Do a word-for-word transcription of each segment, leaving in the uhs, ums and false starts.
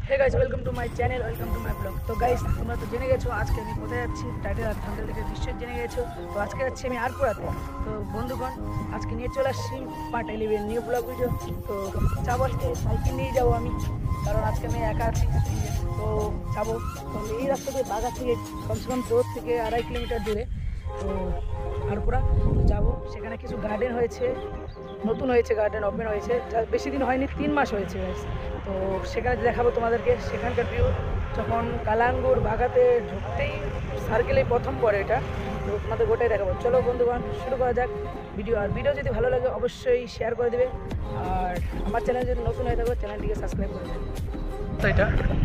Hey guys welcome to my channel welcome to my blog. तो guys তোমরা তো জেনে গেছো আজকে আমি কোথায় যাচ্ছি, টাইটেল আর থাম্বনেল দেখে নিশ্চয়ই জেনে গেছো। তো আজকে যাচ্ছি আমি আরপুরাতে। তো বন্ধুগণ আজকে নিয়ে চলে আসছি part eleven new blog video. তো যাবো আজকে সাইকেল নিয়ে যাবো আমি, কারণ আজকে আমি একা আছি। তো যাবো, তো এই রাস্তা দিয়ে বাগা থেকে কমসে কম দু থেকে আড়াই কিলোমিটার দূরে তো আরপুরা যাবো। সেখানে কিছু গার্ডেন হয়েছে, নতুন হয়েছে, গার্ডেন ওপেন হয়েছে, যা বেশি দিন হয়নি, তিন মাস হয়েছে গাইস। তো সেখানে দেখাবো তোমাদেরকে সেখানকার ভিউ। যখন কালাঙ্গুর বাগাতে ঢুকতেই সার্কেলেই প্রথম পড়ে এটা, তো তোমাদের গোটাই দেখাবো। চলো বন্ধুগণ শুরু করা যাক ভিডিও। আর ভিডিও যদি ভালো লাগে অবশ্যই শেয়ার করে দেবে, আর আমার চ্যানেল যদি নতুন হয়ে থাকো চ্যানেলটিকে সাবস্ক্রাইব করে দেবে। তো এটা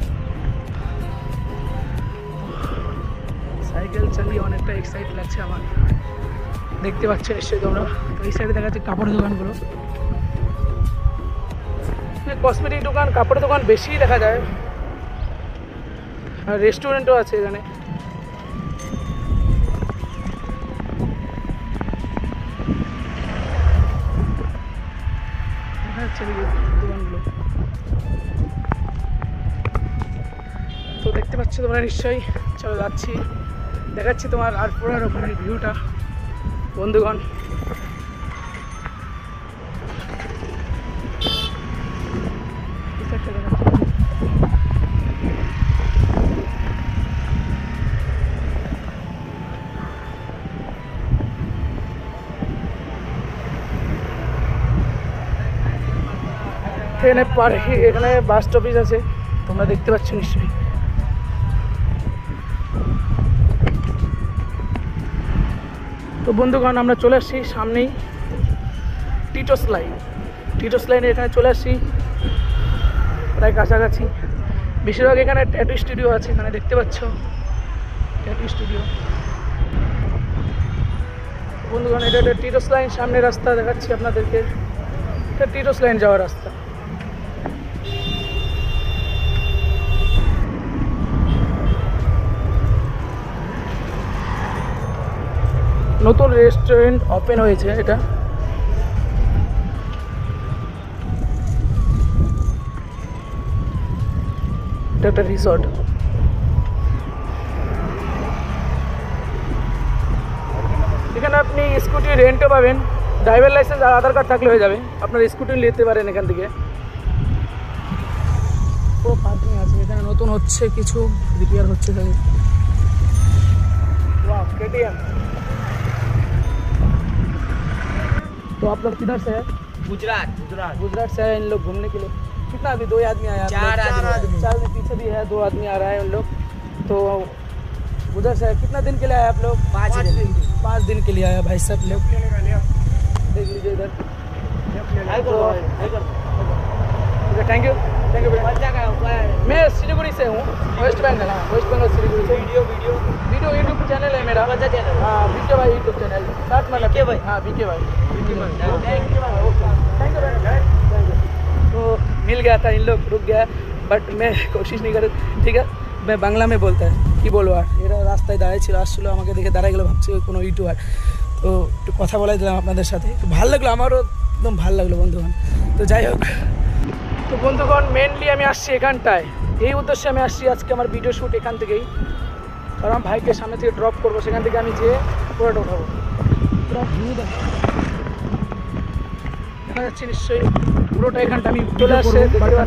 সাইকেল চালিয়ে অনেকটা এক্সাইট লাগছে আমার, দেখতে পাচ্ছ নিশ্চয়ই তোমরা। তো এই সাইডে দেখা যাচ্ছে কাপড়ের দোকানগুলো, কসমেটিক দোকান, কাপড়ের দোকান বেশি দেখা যায়, আর রেস্টুরেন্টও আছে এখানে। দেখা যাচ্ছে দোকানগুলো, তো দেখতে পাচ্ছ তোমরা নিশ্চয়ই। চলো যাচ্ছি, দেখাচ্ছি তোমার আরপুরার ওখানের ভিউটা বন্ধুগণ। এখানে পার্কি, এখানে বাস স্টপেজ আছে, তোমরা দেখতে পাচ্ছ নিশ্চয়ই। তো বন্ধুগণ আমরা চলে আসছি সামনেই টিটোস লাইন। টিটোস লাইনে এখানে চলে আসছি প্রায় কাছাকাছি। বেশিরভাগ এখানে ট্যাটু স্টুডিও আছে, এখানে দেখতে পাচ্ছ ট্যাটু স্টুডিও। বন্ধুগণ এটা একটা টিটোস লাইন, সামনে রাস্তা দেখাচ্ছি আপনাদেরকে, এটা টিটোস লাইন যাওয়ার রাস্তা। নতুন রেস্টুরেন্ট ওপেন হয়েছে এটা। এটা একটা রিসর্ট। এখানে আপনি স্কুটি রেন্টও পাবেন, ড্রাইভার লাইসেন্স আর আধার কার্ড থাকলে হয়ে যাবে, আপনার স্কুটি নিতে পারেন এখান থেকে। পুরো পার্কিং আছে এখানে, নতুন হচ্ছে, কিছু রিপেয়ার হচ্ছে। केटीएम। तो आप लोग किधर से है? गुजरात। गुजरात गुजरात से है इन लोग घूमने के लिए। कितना अभी दो आदमी आया? चार आदमी। चार आदमी पीछे भी है, दो आदमी आ रहा है उन लोग। तो उधर से कितना दिन के लिए आए आप लोग? पाँच दिन। पाँच दिन के लिए आया भाई सब लोग। देख लीजिए इधर। Thank you thank you. मैं सिलीगुड़ी से हूँ, वेस्ट बंगाल। हाँ वेस्ट बंगाल सिलीगुड़ी से। Video video video YouTube channel है मेरा। चैनल? हाँ बीके भाई यूट्यूब चैनल, साथ में बीके भाई? हाँ बीके भाई। Thank you thank you. तो मिल गया था, इन लोग रुक गया, बट मैं कोशिश नहीं कर, ठीक है मैं বাংলা में बोलता है কি বলবো। আর এরা রাস্তায় দাঁড়িয়ে ছিল, আসছিলো আমাকে দেখে দাঁড়ায় গেলো, ভাবছি ওই কোনো ইউটিউবার। তো একটু কথা বলাই দিলাম আপনাদের সাথে, একটু ভালো লাগলো, আমারও একদম ভালো লাগলো বন্ধুগণ। তো যাই হোক, তো বন্ধুগণ মেনলি আমি আসছি এখানটায়, এই উদ্দেশ্যে আমি আসছি আজকে। আমার ভিডিও শ্যুট এখান থেকেই, কারণ ভাইকে সামনে থেকে ড্রপ করবো, সেখান থেকে আমি যেয়ে পুরোটা উঠাবো। পুরো ভিউ দেখা যাচ্ছে নিশ্চয়ই, পুরোটা এখানটা আমি চলে আসছে।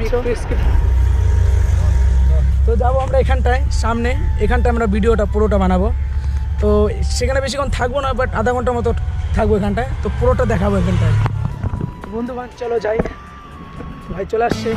তো যাবো আমরা এখানটায় সামনে, এখানটায় আমরা ভিডিওটা পুরোটা বানাবো। তো সেখানে বেশিক্ষণ থাকবো না, বাট আধা ঘন্টার মতো থাকবো এখানটায়, তো পুরোটা দেখাবো এখানটায়। বন্ধুবান চলো যাই, ভাই চলে আসছে।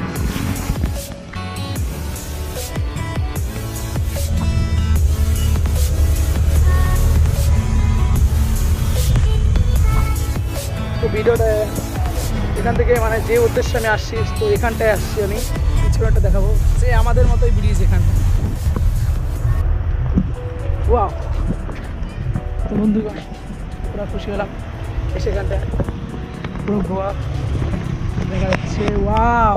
তো ভিডিওটা এখান থেকে, মানে যে উদ্দেশ্যে আমি আসছি, তো এখানটায় আসছি আমি, পিছনটা দেখাবো। সে আমাদের মতোই ব্রিজ এখানটা। ওয়াও, তো বন্ধুগণ পুরো খুশি হলাম এসে, এখানটায় পুরো গোয়া দেখা যাচ্ছে। ওয়াও,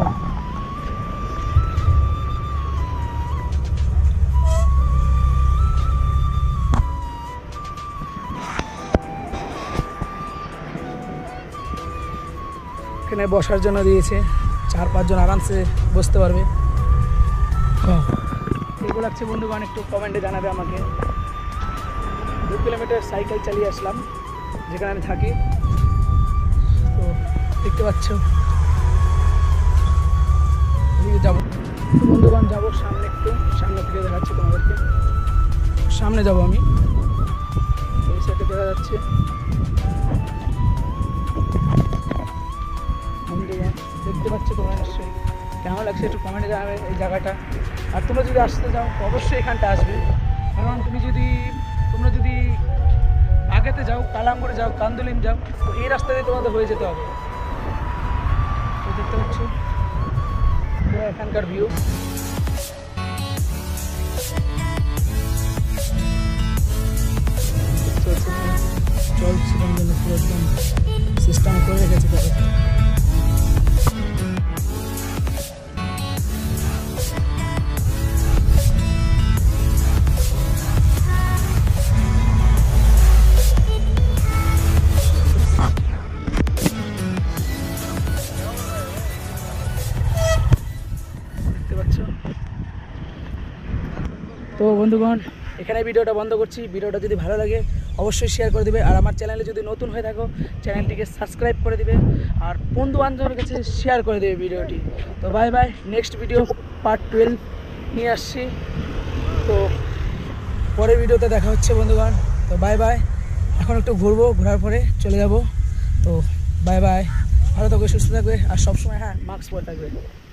এখানে বসার জন্য দিয়েছে, চার পাঁচজন আরামসে বসতে পারবে। এগুলো লাগছে বন্ধুগণ, একটু কমেন্টে জানাবে আমাকে। দু কিলোমিটার সাইকেল চালিয়ে আসলাম যেখানে আমি থাকি। তো দেখতে পাচ্ছ এদিকে যাবো। তো বন্ধুগণ যাবো সামনে, একটু সামনে থেকে দেখাচ্ছি তোমাদেরকে। সামনে যাব আমি, এই সাইডে দেখা যাচ্ছে। বন্ধুগণ দেখতে পাচ্ছ তোমরা নিশ্চয়ই, কেমন লাগছে একটু কমেন্টে জানাবে এই জায়গাটা। আর তোমরা যদি আসতে চাও অবশ্যই এখানটা আসবে, কারণ তুমি যদি তোমরা যদি আগেতে যাও, কালামপুরে যাও, কান্দুলিম যাও, তো এই রাস্তা দিয়ে তোমাদের হয়ে যেতে হবে। তো দেখতে পাচ্ছ এখানকার ভিউ। জল ছিলাম জন্য পুরো একদম সিস্টেম করে রেখেছে তাদের। তো বন্ধুগণ এখানে ভিডিওটা বন্ধ করছি। ভিডিওটা যদি ভালো লাগে অবশ্যই শেয়ার করে দিবে, আর আমার চ্যানেলে যদি নতুন হয়ে থাকো চ্যানেলটিকে সাবস্ক্রাইব করে দিবে, আর বন্ধু বান্ধবের কাছে শেয়ার করে দেবে ভিডিওটি। তো bye bye, next video part twelve নিয়ে আসছি। তো পরের ভিডিওতে দেখা হচ্ছে বন্ধুগণ। তো বাই বাই, এখন একটু ঘুরবো, ঘোরার পরে চলে যাব। তো বাই বাই, ভালো থাকবে, সুস্থ থাকবে, আর সবসময় হ্যাঁ মাস্ক পরে থাকবে।